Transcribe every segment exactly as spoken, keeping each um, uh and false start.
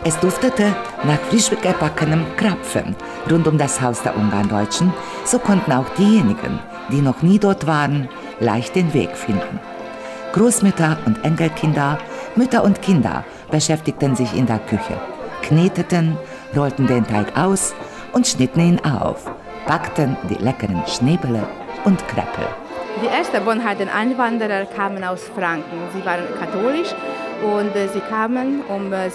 Es duftete nach frisch gebackenem Krapfen rund um das Haus der Ungarndeutschen, so konnten auch diejenigen, die noch nie dort waren, leicht den Weg finden. Großmütter und Enkelkinder, Mütter und Kinder beschäftigten sich in der Küche, kneteten, rollten den Teig aus und schnitten ihn auf, backten die leckeren Schneebälle und Kreppel. Die ersten Bonharder Einwanderer kamen aus Franken. Sie waren katholisch und äh, sie kamen um äh,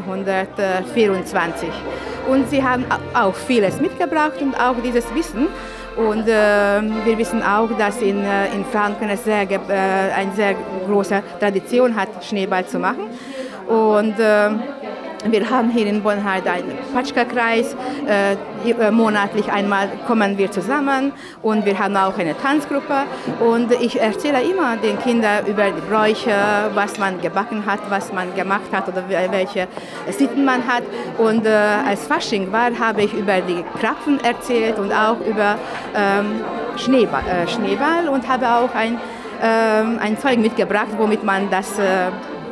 siebzehnhundertvierundzwanzig. Und sie haben auch vieles mitgebracht und auch dieses Wissen. Und äh, wir wissen auch, dass in, äh, in Franken es sehr, äh, eine sehr große Tradition hat, Schneeball zu machen. Und äh, wir haben hier in Bonhard einen Patschka-Kreis. Äh, monatlich einmal kommen wir zusammen und wir haben auch eine Tanzgruppe. Und ich erzähle immer den Kindern über die Bräuche, was man gebacken hat, was man gemacht hat oder welche Sitten man hat. Und äh, als Fasching war, habe ich über die Krapfen erzählt und auch über ähm, Schneeball, äh, Schneeball und habe auch ein, äh, ein Zeug mitgebracht, womit man das äh,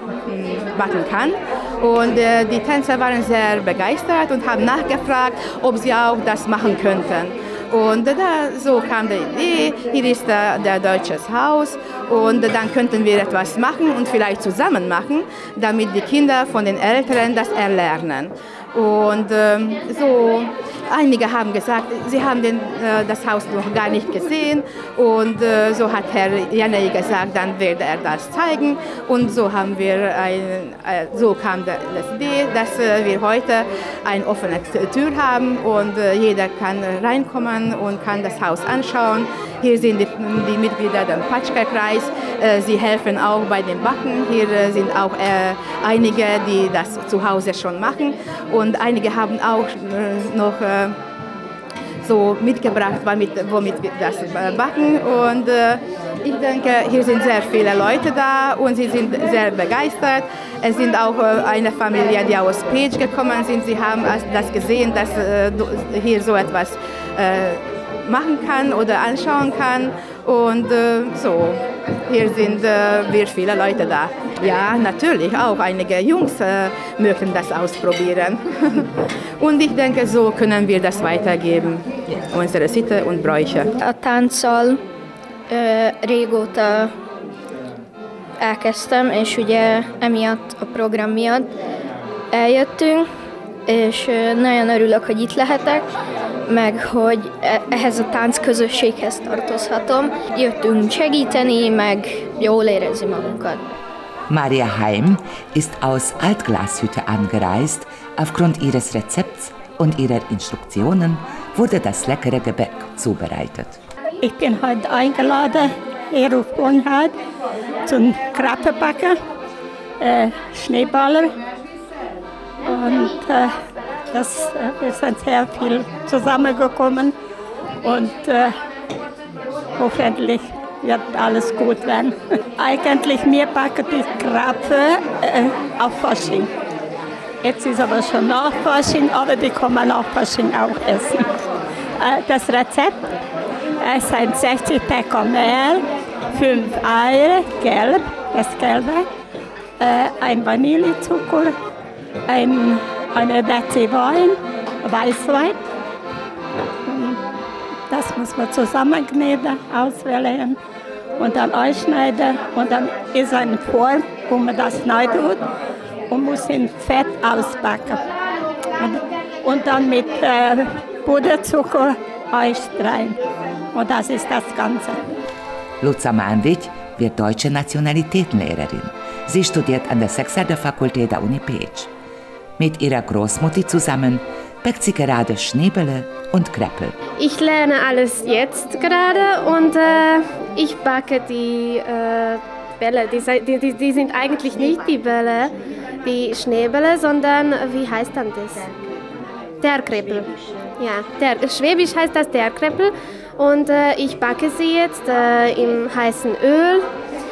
backen kann. Und äh, die Tänzer waren sehr begeistert und haben nachgefragt, ob sie auch das machen könnten. Und äh, da, so kam die Idee, hier ist der, der Deutsches Haus und äh, dann könnten wir etwas machen und vielleicht zusammen machen, damit die Kinder von den Älteren das erlernen. Und äh, so, einige haben gesagt, sie haben den, äh, das Haus noch gar nicht gesehen und äh, so hat Herr Janey gesagt, dann werde er das zeigen und so haben wir ein, äh, so kam das Idee, dass äh, wir heute eine offene Tür haben und äh, jeder kann reinkommen und kann das Haus anschauen. Hier sind die, die Mitglieder des Patschka-Kreis, äh, sie helfen auch bei dem Backen. Hier äh, sind auch äh, einige, die das zu Hause schon machen und einige haben auch äh, noch äh, so mitgebracht, womit, womit wir das äh, backen. Und äh, ich denke, hier sind sehr viele Leute da und sie sind sehr begeistert. Es sind auch äh, eine Familie, die aus Pécs gekommen sind. Sie haben das gesehen, dass äh, hier so etwas äh, machen kann oder anschauen kann. Und äh, so, hier sind äh, wir viele Leute da. Ja, natürlich, auch einige Jungs äh, möchten das ausprobieren. Und ich denke, so können wir das weitergeben, unsere Sitte und Bräuche. A tánccal ö, régóta elkezdtem, és ugye emiatt a program miatt eljöttünk, és ö, nagyon örülök, hogy itt lehetek, meg hogy ehhez a táncközösséghez tartozhatom. Jöttünk segíteni, meg jól érezni magunkat. Maria Heim ist aus Altglashütte angereist. Aufgrund ihres Rezepts und ihrer Instruktionen wurde das leckere Gebäck zubereitet. Ich bin heute eingeladen hier auf Bonhard zum Krappenbacken, äh, Schneeballer. Und äh, das, äh, wir sind sehr viel zusammengekommen und äh, hoffentlich wird alles gut werden. Eigentlich wir backen die Krapfen äh, auf Fasching. Jetzt ist aber schon nach Fasching, aber die kann man nach Fasching auch essen. Äh, das Rezept äh, sind sechzig Päcker Mehl, fünf Eier, gelb, das Gelbe, äh, ein Vanillezucker, ein, eine Betsy Wein, Weißwein. Das muss man zusammenkneten, auswählen und dann ausschneiden. Und dann ist eine Form, wo man das rein tut und muss in Fett ausbacken. Und, und dann mit äh, Puderzucker einstreuen. Und das ist das Ganze. Luza Mandic wird deutsche Nationalitätenlehrerin. Sie studiert an der Sexarter-Fakultät der Uni Pécs. Mit ihrer Großmutti zusammen backt sie gerade Schneebälle und Kreppel. Ich lerne alles jetzt gerade und äh, ich backe die äh, Bälle. Die, die, die sind eigentlich nicht die Bälle, die Schneebälle, sondern wie heißt dann das? Der Kreppel. Ja, der, Schwäbisch heißt das der Kreppel und äh, ich backe sie jetzt äh, im heißen Öl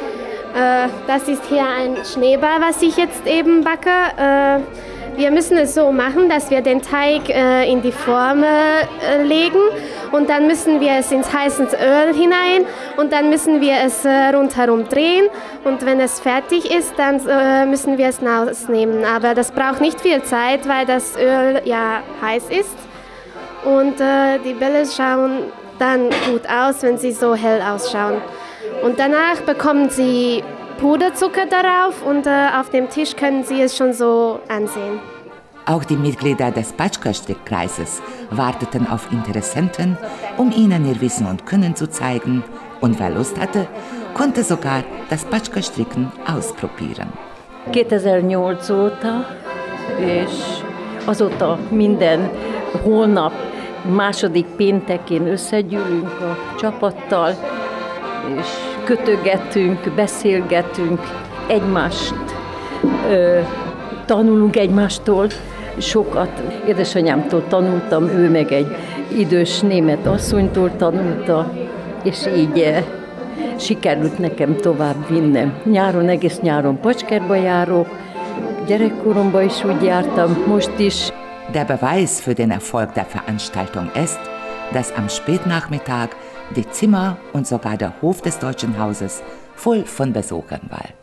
Äh, das ist hier ein Schneeball, was ich jetzt eben backe. Äh, wir müssen es so machen, dass wir den Teig äh, in die Form äh, legen und dann müssen wir es ins heiße Öl hinein und dann müssen wir es äh, rundherum drehen und wenn es fertig ist, dann äh, müssen wir es rausnehmen. Aber das braucht nicht viel Zeit, weil das Öl ja heiß ist und äh, die Bälle schauen dann gut aus, wenn sie so hell ausschauen. Und danach bekommen sie Puderzucker darauf und äh, auf dem Tisch können Sie es schon so ansehen. Auch die Mitglieder des Batschka-Strickkreises warteten auf Interessenten, um ihnen ihr Wissen und Können zu zeigen. Und wer Lust hatte, konnte sogar das Batschka-Stricken ausprobieren. kétezer-nyolc óta, és azóta minden hónap második péntekén összegyűlünk a csapattal, és kötögetünk, beszélgetünk, egymást ö, tanulunk egymástól, sokat édesanyámtól tanultam, ő meg egy idős német asszonytól tanulta, és így eh, sikerült nekem tovább vinnem. Nyáron, egész nyáron Pacskertba járok, gyerekkoromban is úgy jártam, most is. Der Beweis für den Erfolg der Veranstaltung ist, dass am Spätnachmittag die Zimmer und sogar der Hof des Deutschen Hauses voll von Besuchern war.